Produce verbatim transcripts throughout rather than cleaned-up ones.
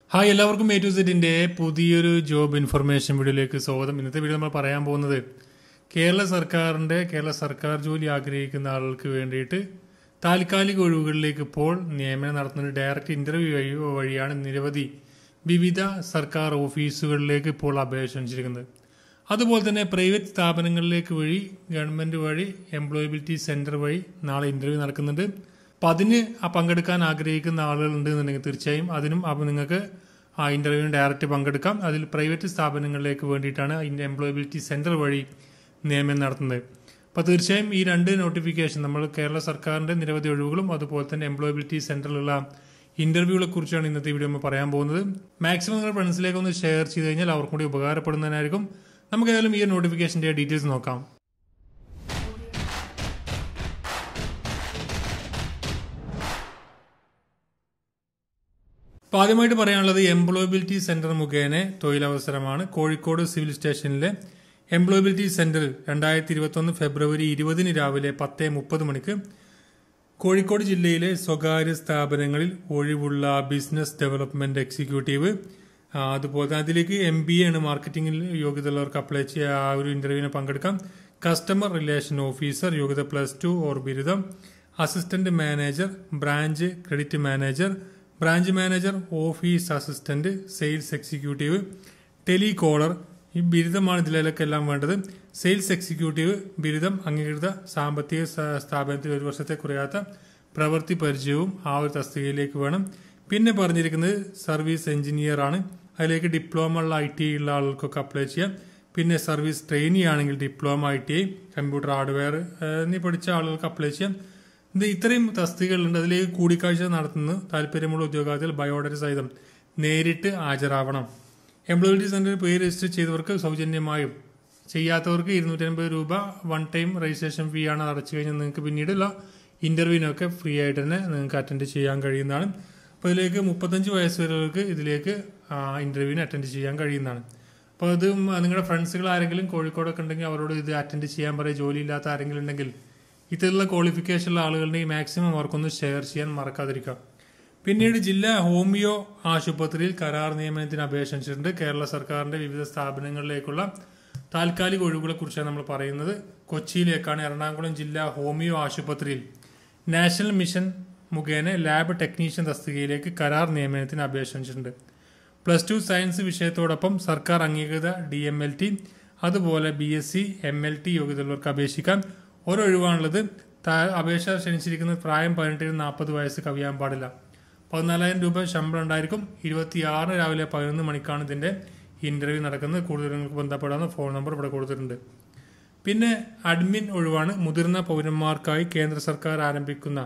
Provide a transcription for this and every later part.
Hi എല്ലാവർക്കും A to സെറ്റിന്റെ പുതിയൊരു ജോബ് ഇൻഫർമേഷൻ വീഡിയോയിലേക്ക് സ്വാഗതം. ഇന്നത്തെ വീഡിയോ നമ്മൾ പറയാൻ പോകുന്നത് കേരള സർക്കാരിന്റെ കേരള സർക്കാർ ജോലി ആഗ്രഹിക്കുന്ന ആളുകൾക്ക് വേണ്ടിയിട്ട് താൽക്കാലിക ഒഴിവുകളിലേക്ക് ഇപ്പോൾ നിയമനം നടത്തുന്ന ഡയറക്റ്റ് ഇന്റർവ്യൂ വഴി വഴിയാണ് നിരവധി വിവിധ സർക്കാർ ഓഫീസുകളിലേക്ക് ഇപ്പോൾ അപേക്ഷ ക്ഷണിച്ചിരിക്കുന്നത്. അതുപോലെ തന്നെ പ്രൈവറ്റ് സ്ഥാപനങ്ങളിലേക്ക് വഴി ഗവൺമെന്റ് വഴി എംപ്ലോയബിലിറ്റി സെന്റർ വഴി നാളെ ഇന്റർവ്യൂ നടക്കുന്നുണ്ട്. അപ്പം അതിന് പങ്കെടുക്കാൻ ആഗ്രഹിക്കുന്ന ആളുകൾ ഉണ്ടെന്നുണ്ടെങ്കിൽ തീർച്ചയായും അതിനും അപ്പോൾ നിങ്ങൾക്ക് ആ ഇന്റർവ്യൂവിന് ഡയറക്റ്റ് പങ്കെടുക്കാം. അതിൽ പ്രൈവറ്റ് സ്ഥാപനങ്ങളിലേക്ക് വേണ്ടിയിട്ടാണ് അതിൻ്റെ എംപ്ലോയബിലിറ്റി സെന്റർ വഴി നിയമനം നടത്തുന്നത്. അപ്പോൾ തീർച്ചയായും ഈ രണ്ട് നോട്ടിഫിക്കേഷൻ നമ്മൾ കേരള സർക്കാരിൻ്റെ നിരവധി ഒഴിവുകളും അതുപോലെ തന്നെ എംപ്ലോയബിലിറ്റി സെന്ററിലുള്ള ഇന്റർവ്യൂകളെ കുറിച്ചാണ് ഇന്നത്തെ വീഡിയോ നമ്മൾ പറയാൻ പോകുന്നത്. മാക്സിമം നിങ്ങൾ ഫ്രണ്ട്സിലേക്ക് ഒന്ന് ഷെയർ ചെയ്ത് കഴിഞ്ഞാൽ അവർക്കും കൂടി ഉപകാരപ്പെടുന്നതിനായിരിക്കും. നമുക്ക് ഏതായാലും ഈ നോട്ടിഫിക്കേഷൻ്റെ ഡീറ്റെയിൽസ് നോക്കാം. അപ്പോൾ ആദ്യമായിട്ട് പറയാനുള്ളത് എംപ്ലോയബിലിറ്റി സെന്റർ മുഖേന തൊഴിലവസരമാണ്. കോഴിക്കോട് സിവിൽ സ്റ്റേഷനിലെ എംപ്ലോയബിലിറ്റി സെന്ററിൽ രണ്ടായിരത്തി ഇരുപത്തൊന്ന് ഫെബ്രുവരി ഇരുപതിന് രാവിലെ പത്ത് മുപ്പത് മണിക്ക് കോഴിക്കോട് ജില്ലയിലെ സ്വകാര്യ സ്ഥാപനങ്ങളിൽ ഒഴിവുള്ള ബിസിനസ് ഡെവലപ്മെന്റ് എക്സിക്യൂട്ടീവ്, അതുപോലെ അതിലേക്ക് എം ബി എ ആണ് മാർക്കറ്റിംഗിൽ യോഗ്യതയുള്ളവർക്ക് അപ്ലൈ ചെയ്യുക. ആ ഒരു ഇന്റർവ്യൂവിന് പങ്കെടുക്കാം. കസ്റ്റമർ റിലേഷൻ ഓഫീസർ യോഗ്യത പ്ലസ് ടു ഓർ ബിരുദം, assistant manager, branch credit manager, branch manager, office assistant, sales executive, telecaller, ഈ ബിരുദമാണ് ഇതിലൊക്കെ എല്ലാം വേണ്ടത്. സെയിൽസ് എക്സിക്യൂട്ടീവ് ബിരുദം, അംഗീകൃത സാമ്പത്തിക സ്ഥാപനത്തിൽ ഒരു വർഷത്തെ കുറയാത്ത പ്രവൃത്തി പരിചയവും ആ ഒരു തസ്തികയിലേക്ക് വേണം. പിന്നെ പറഞ്ഞിരിക്കുന്നത് സർവീസ് എഞ്ചിനീയർ ആണ്. അതിലേക്ക് ഡിപ്ലോമ ഉള്ള ഐ ടി ഐ ഉള്ള ആളുകൾക്കൊക്കെ അപ്ലൈ ചെയ്യാം. പിന്നെ സർവീസ് ട്രെയിനി ആണെങ്കിൽ diploma I T I, computer hardware എന്നീ പഠിച്ച ആളുകൾക്ക് അപ്ലൈ ചെയ്യാം. ഇത് ഇത്രയും തസ്തികകളുണ്ട്. അതിലേക്ക് കൂടിക്കാഴ്ച നടത്തുന്ന താല്പര്യമുള്ള ഉദ്യോഗാർത്ഥികൾ ബയോഡേറ്റ സഹിതം നേരിട്ട് ഹാജരാവണം. എംപ്ലോയബിലിറ്റി സെന്ററിൽ പേര് രജിസ്റ്റർ ചെയ്തവർക്ക് സൗജന്യമായും ചെയ്യാത്തവർക്ക് ഇരുന്നൂറ്റി അൻപത് രൂപ വൺ ടൈം രജിസ്ട്രേഷൻ ഫീ ആണ് അടച്ചു കഴിഞ്ഞാൽ നിങ്ങൾക്ക് പിന്നീടുള്ള ഇന്റർവ്യൂവിനൊക്കെ ഫ്രീ ആയിട്ട് തന്നെ നിങ്ങൾക്ക് അറ്റൻഡ് ചെയ്യാൻ കഴിയുന്നതാണ്. അപ്പോൾ ഇതിലേക്ക് മുപ്പത്തഞ്ച് വയസ്സ് വരെയുള്ളവർക്ക് ഇതിലേക്ക് ഇന്റർവ്യൂവിന് അറ്റൻഡ് ചെയ്യാൻ കഴിയുന്നതാണ്. അപ്പോൾ ഇത് നിങ്ങളുടെ ഫ്രണ്ട്സുകൾ ആരെങ്കിലും കോഴിക്കോടൊക്കെ ഉണ്ടെങ്കിൽ അവരോട് ഇത് അറ്റൻഡ് ചെയ്യാൻ പറയും. ജോലിയില്ലാത്ത ആരെങ്കിലും ഉണ്ടെങ്കിൽ ഇത്തരത്തിലുള്ള ക്വാളിഫിക്കേഷനുള്ള ആളുകളുടെ മാക്സിമം അവർക്കൊന്ന് ഷെയർ ചെയ്യാൻ മറക്കാതിരിക്കുക. പിന്നീട് ജില്ലാ ഹോമിയോ ആശുപത്രിയിൽ കരാർ നിയമനത്തിന് അപേക്ഷിച്ചിട്ടുണ്ട്. കേരള സർക്കാരിന്റെ വിവിധ സ്ഥാപനങ്ങളിലേക്കുള്ള താൽക്കാലിക ഒഴിവുകളെ കുറിച്ചാണ് നമ്മൾ പറയുന്നത്. കൊച്ചിയിലേക്കാണ്. എറണാകുളം ജില്ലാ ഹോമിയോ ആശുപത്രിയിൽ നാഷണൽ മിഷൻ മുഖേന ലാബ് ടെക്നീഷ്യൻ തസ്തികയിലേക്ക് കരാർ നിയമനത്തിന് അപേക്ഷിച്ചിട്ടുണ്ട്. പ്ലസ് ടു സയൻസ് വിഷയത്തോടൊപ്പം സർക്കാർ അംഗീകൃത ഡി എം എൽ ടി അതുപോലെ B S C M L T യോഗ്യതയുള്ളവർക്ക് അപേക്ഷിക്കാം. ഒരൊഴിവാണുള്ളത്. അപേക്ഷ ക്ഷണിച്ചിരിക്കുന്ന പ്രായം പതിനെട്ടിന് നാൽപ്പത് വയസ്സ് കവിയാൻ പാടില്ല. പതിനാലായിരം രൂപ ശമ്പളം ഉണ്ടായിരിക്കും. ഇരുപത്തിയാറിന് രാവിലെ പതിനൊന്ന് മണിക്കാണ് ഇതിന്റെ ഇന്റർവ്യൂ നടക്കുന്നത്. കൂടുതൽ നിങ്ങൾക്ക് ബന്ധപ്പെടാവുന്ന ഫോൺ നമ്പർ ഇവിടെ കൊടുത്തിട്ടുണ്ട്. പിന്നെ അഡ്മിൻ ഒഴിവാണ്. മുതിർന്ന പൗരന്മാർക്കായി കേന്ദ്ര സർക്കാർ ആരംഭിക്കുന്ന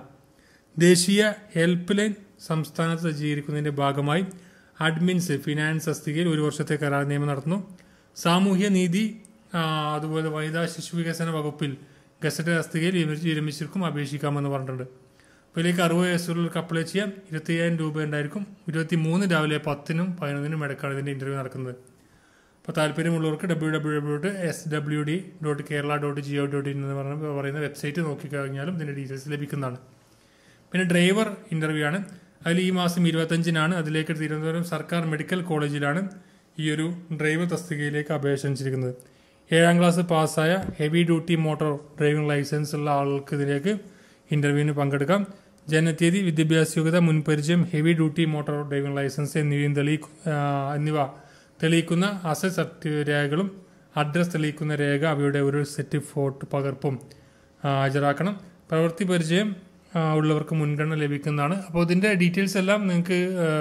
ദേശീയ ഹെൽപ്പ് ലൈൻ സംസ്ഥാനത്ത് സജ്ജീകരിക്കുന്നതിന്റെ ഭാഗമായി അഡ്മിൻസ് ഫിനാൻസ് തസ്തികയിൽ ഒരു വർഷത്തെ കരാർ നിയമനം നടത്തുന്നു. സാമൂഹ്യ നീതി അതുപോലെ വനിതാ ശിശു വികസന വകുപ്പിൽ ഗസറ്റ് തസ്തികയിൽ വിരമിച്ചിരിക്കും അപേക്ഷിക്കാമെന്ന് പറഞ്ഞിട്ടുണ്ട്. അപ്പോൾ ഇതിലേക്ക് അറുപത് വയസ്സുള്ളവർക്ക് അപ്ലൈ ചെയ്യാം. ഇരുപത്തി അയ്യായിരം രൂപ ഉണ്ടായിരിക്കും. ഇരുപത്തി മൂന്ന് രാവിലെ പത്തിനും പതിനൊന്നിനും ഇടയ്ക്കാണ് ഇതിന്റെ ഇന്റർവ്യൂ നടക്കുന്നത്. അപ്പോൾ താല്പര്യമുള്ളവർക്ക് W W W dot S W D dot Kerala dot G O dot in എന്ന് പറഞ്ഞ പറയുന്ന വെബ്സൈറ്റ് നോക്കിക്കഴിഞ്ഞാലും ഇതിന്റെ ഡീറ്റെയിൽസ് ലഭിക്കുന്നതാണ്. പിന്നെ ഡ്രൈവർ ഇന്റർവ്യൂ ആണ്. അതിൽ ഈ മാസം ഇരുപത്തഞ്ചിനാണ്. അതിലേക്ക് തിരുവനന്തപുരം സർക്കാർ മെഡിക്കൽ കോളേജിലാണ് ഈ ഒരു ഡ്രൈവർ തസ്തികയിലേക്ക് അപേക്ഷ ക്ഷണിച്ചിരിക്കുന്നത്. ഏഴാം ക്ലാസ് പാസ്സായ heavy duty motor driving licence ഉള്ള ആളുകൾക്ക് ഇതിലേക്ക് ഇന്റർവ്യൂവിന് പങ്കെടുക്കാം. ജനതീയതി, വിദ്യാഭ്യാസ യോഗ്യത, മുൻപരിചയം, heavy duty motor driving licence എന്നിവയും തെളി എന്നിവ തെളിയിക്കുന്ന അസറ്റ് സർട്ടിഫിക്കറ്റ് രേഖകളും അഡ്രസ് തെളിയിക്കുന്ന രേഖ അവയുടെ ഒരു സെറ്റ് ഫോട്ടോ പകർപ്പും ഹാജരാക്കണം. പ്രവൃത്തി പരിചയം ഉള്ളവർക്ക് മുൻഗണന ലഭിക്കുന്നതാണ്. അപ്പോൾ ഇതിന്റെ ഡീറ്റെയിൽസ് എല്ലാം നിങ്ങൾക്ക്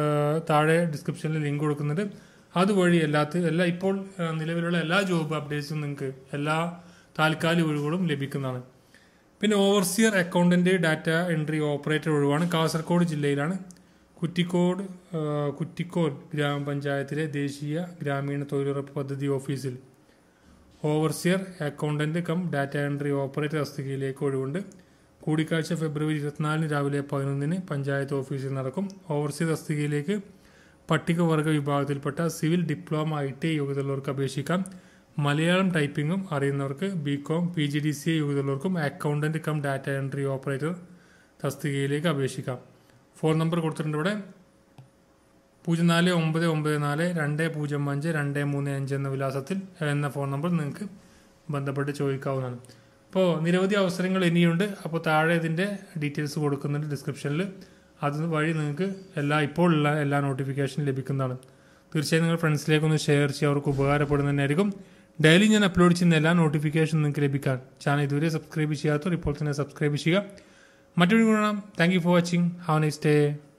താഴെ ഡിസ്ക്രിപ്ഷനിൽ ലിങ്ക് കൊടുക്കുന്നുണ്ട്. അതുവഴി എല്ലാത്ത എല്ലാ ഇപ്പോൾ നിലവിലുള്ള എല്ലാ ജോബ് അപ്ഡേറ്റ്സും നിങ്ങൾക്ക് എല്ലാ താൽക്കാലിക ഒഴിവുകളും ലഭിക്കുന്നതാണ്. പിന്നെ overseer accountant data entry operator ഒഴിവാണ്. കാസർഗോഡ് ജില്ലയിലാണ്. കുറ്റിക്കോട് കുറ്റിക്കോട് ഗ്രാമപഞ്ചായത്തിലെ ദേശീയ ഗ്രാമീണ തൊഴിലുറപ്പ് പദ്ധതി ഓഫീസിൽ overseer accountant cum data entry operator തസ്തികയിലേക്ക് ഒഴിവുണ്ട്. കൂടിക്കാഴ്ച ഫെബ്രുവരി ഇരുപത്തിനാലിന് രാവിലെ പതിനൊന്നിന് പഞ്ചായത്ത് ഓഫീസിൽ നടക്കും. ഓവർസിയർ തസ്തികയിലേക്ക് പട്ടികവർഗ വിഭാഗത്തിൽപ്പെട്ട civil diploma I T I യോഗ്യതയുള്ളവർക്ക് അപേക്ഷിക്കാം. മലയാളം ടൈപ്പിംഗും അറിയുന്നവർക്ക് BCom P G D C A യോഗ്യതയുള്ളവർക്കും accountant cum data entry operator തസ്തികയിലേക്ക് അപേക്ഷിക്കാം. ഫോൺ നമ്പർ കൊടുത്തിട്ടുണ്ട് ഇവിടെ. പൂജ്യം നാല് ഒമ്പത് ഒമ്പത് നാല് രണ്ട് പൂജ്യം അഞ്ച് രണ്ട് മൂന്ന് അഞ്ച് എന്ന വിലാസത്തിൽ എന്ന ഫോൺ നമ്പർ നിങ്ങൾക്ക് ബന്ധപ്പെട്ട് ചോദിക്കാവുന്നതാണ്. അപ്പോൾ നിരവധി അവസരങ്ങൾ ഇനിയുണ്ട്. അപ്പോൾ താഴെ ഇതിൻ്റെ ഡീറ്റെയിൽസ് കൊടുക്കുന്നുണ്ട് ഡിസ്ക്രിപ്ഷനിൽ. അത് വഴി നിങ്ങൾക്ക് എല്ലാ ഇപ്പോൾ ഉള്ള എല്ലാ നോട്ടിഫിക്കേഷനും ലഭിക്കുന്നതാണ്. തീർച്ചയായും നിങ്ങൾ ഫ്രണ്ട്സിലേക്കൊന്ന് ഷെയർ ചെയ്യുക, അവർക്ക് ഉപകാരപ്പെടുന്നതന്നെയായിരിക്കും. ഡെയിലി ഞാൻ അപ്ലോഡ് ചെയ്യുന്ന എല്ലാ നോട്ടിഫിക്കേഷനും നിങ്ങൾക്ക് ലഭിക്കാൻ ചാനൽ ഇതുവരെ സബ്സ്ക്രൈബ് ചെയ്യാത്തവർ ഇപ്പോൾ തന്നെ സബ്സ്ക്രൈബ് ചെയ്യുക. മറ്റൊരു ഗുണം. Thank you for watching. Have a nice day.